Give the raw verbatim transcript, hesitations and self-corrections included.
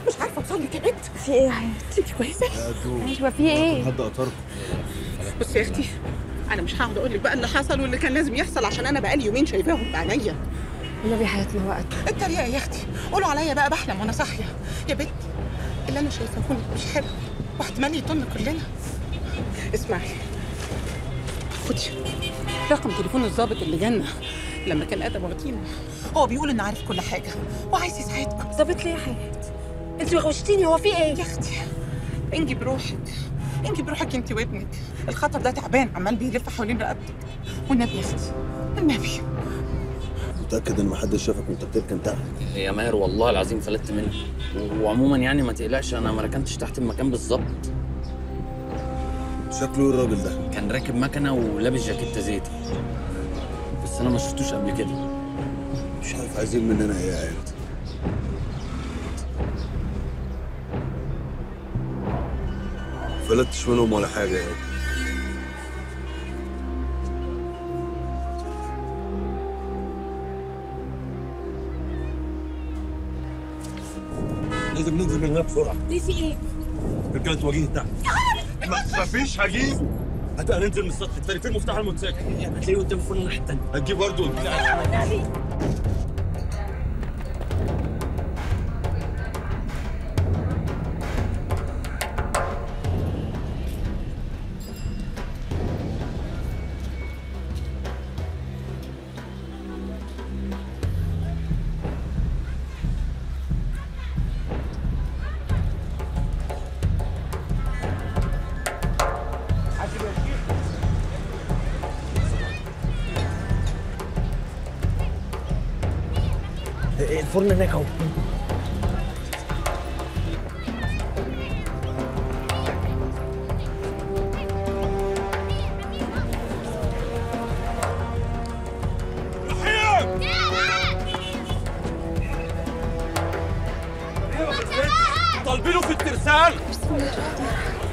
مش عارفه اوصل لك يا بنت. في ايه يا حبيبتي؟ انت كويسه؟ ايوه في ايه؟ حد قطرك؟ بصي يا اختي، انا مش هقعد اقول لك بقى اللي حصل واللي كان لازم يحصل، عشان انا بقالي يومين شايفاهم بعينيا. والنبي حياتي ما وقت. التريقه يا اختي، قولوا عليا بقى بحلم وانا صاحيه. يا بنت اللي انا شايفاه لك مش حلو، واحتمال يطن كلنا. اسمعي، خدي رقم تليفون الضابط اللي جالنا لما كان ادم واخدينه. هو بيقول انه عارف كل حاجه وعايز يساعدكم. ظابط ليه يا حياتي؟ انت غشتيني، هو في ايه؟ يا اختي انجي بروحك، انجي بروحك انت وابنك. الخطر ده تعبان عمال بيلف حوالين رقبتك. والنبي يا اختي النبي. متأكد إن محدش شافك وأنت بتركن تحت؟ يا ماهر والله العظيم فلتت مني، وعموما يعني ما تقلقش انا ما ركنتش تحت المكان بالظبط. شكله إيه الراجل ده؟ كان راكب مكنه ولابس جاكيته زيتي، بس انا ما شفتوش قبل كده. مش عارف عايزين مننا إيه يا عيال. فلتش منهم ولا حاجة يعني. لازم ننزل من هنا بسرعه. ليه في ايه؟ رجاله وجيه تحت. ما فيش هجيب. هت هننزل من السطح التاني. فين مفتاح الموتوسيكل؟ هتلاقيه قدام الفرن الناحيه التانيه. هتجيب برضه. الفرن هناك اهو. طالبينه في الترسال.